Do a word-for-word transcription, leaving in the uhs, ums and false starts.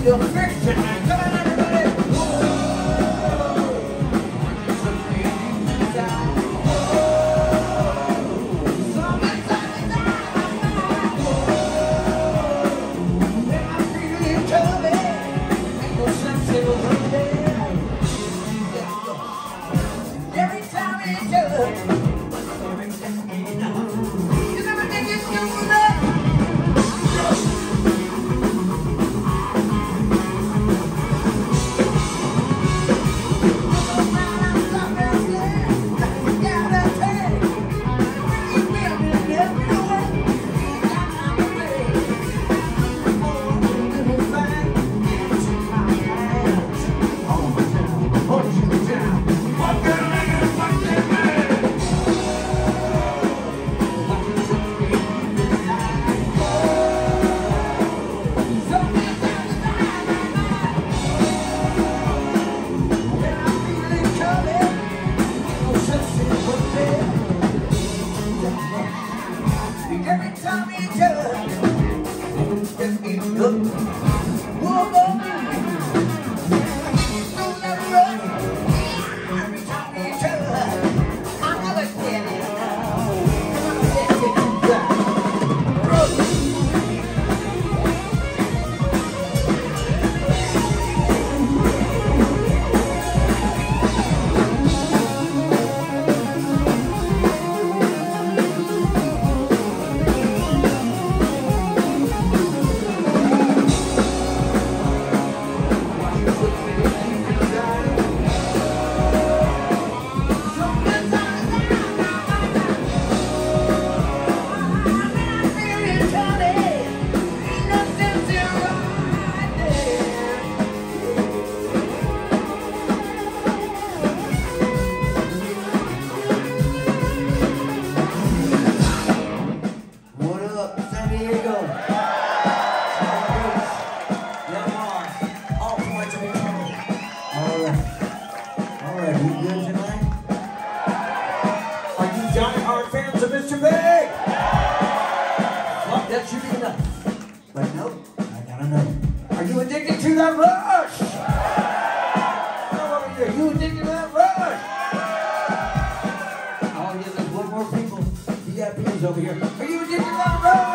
the fiction. Come on, everybody. Every time it does, you never think it's new love. Every time you touch, get me hooked. Whoa, boy, don't never run. Every time you touch, I never get it. Die-hard fans of Mister Big! Fuck, that should be enough. But no, I gotta know. Are you addicted to that rush? Come over here, you addicted to that rush? Oh, yeah, there's one more people. V I Ps over here. Are you addicted to that rush?